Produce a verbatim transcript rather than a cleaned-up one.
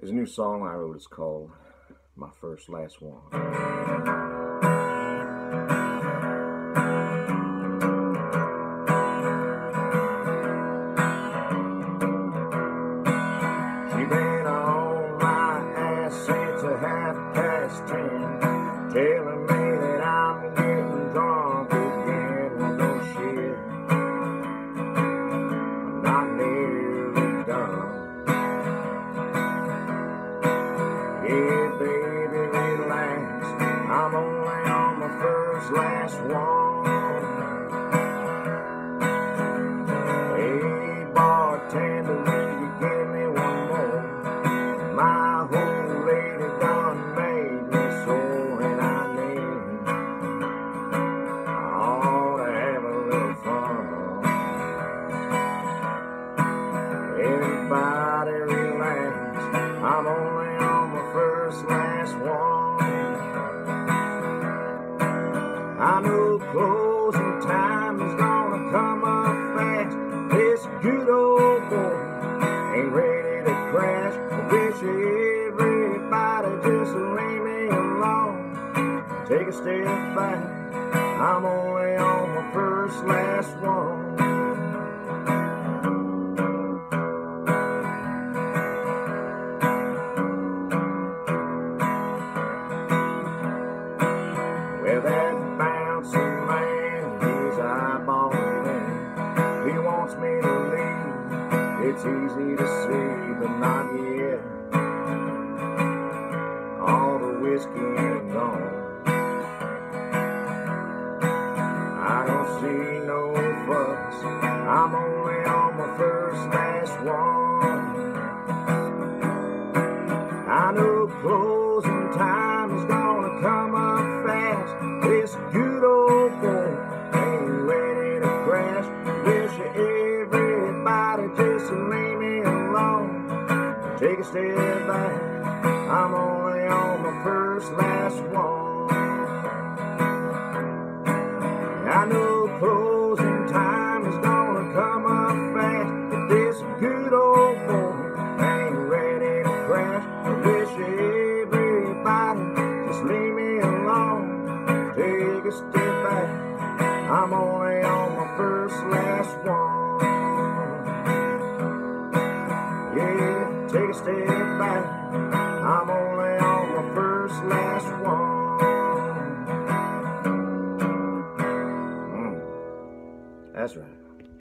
There's a new song I wrote. It's called My First Last One. She been on my ass since a half past ten, telling me that I'm getting drunk again. Well, no shit, I'm not nearly done. Yeah, baby, relax, I'm only on my first last one. Hey, bartender, will you give me one more? My whole lady done made me sore, and I need, I ought to have a little fun. Everybody relax, I'm only on my first last one. I know closing time is gonna come up fast. This good old boy ain't ready to crash. I wish everybody just leave me alone. Take a step back, I'm only on my first last one. Well, that bouncing man, he's eyeballing me. He wants me to leave, it's easy to see, but not yet. All the whiskey ain't gone. I don't see no fuss, I'm only on my first last one. I know closing time is gonna come up fast. This good old boy ain't ready to crash. Wish everybody just leave me alone. Take a step back, I'm only on my first last one. I know closing time is gonna come up fast, but this good old boy ain't ready to crash. I wish everybody just leave me alone. Take a step back, I'm only on my first last one. Yeah, take a step back,